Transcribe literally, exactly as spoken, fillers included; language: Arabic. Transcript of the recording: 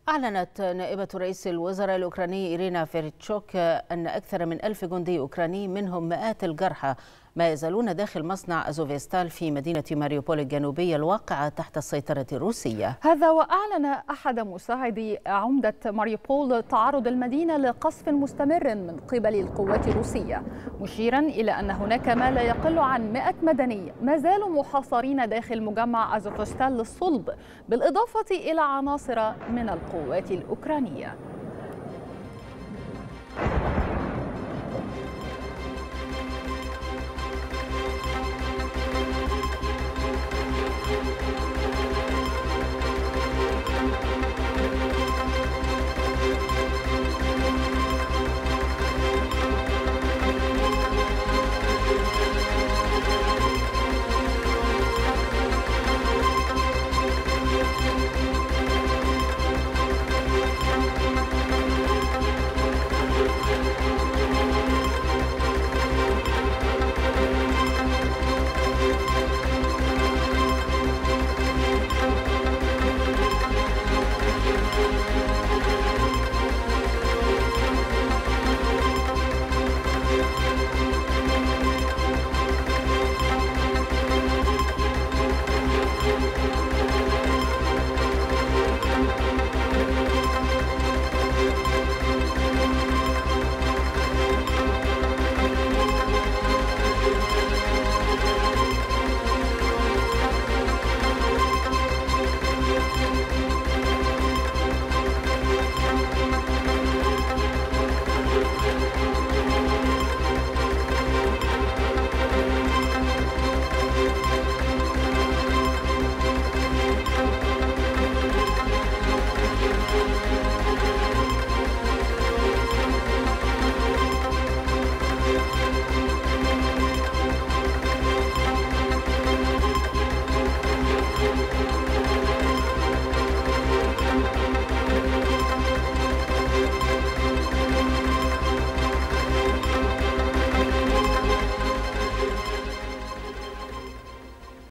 أعلنت نائبة رئيس الوزراء الأوكراني إيرينا فيرتشوك أن أكثر من ألف جندي أوكراني منهم مئات الجرحى ما يزالون داخل مصنع أزوفستال في مدينة ماريوبول الجنوبية الواقعة تحت السيطرة الروسية. هذا وأعلن أحد مساعدي عمدة ماريوبول تعرض المدينة لقصف مستمر من قبل القوات الروسية، مشيرا إلى أن هناك ما لا يقل عن مئة مدني ما زالوا محاصرين داخل مجمع أزوفستال للصلب، بالإضافة إلى عناصر من القوات الأوكرانية. Thank you.